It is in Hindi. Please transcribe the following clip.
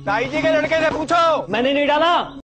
ताई जी के लड़के से पूछो। मैंने नहीं डाला।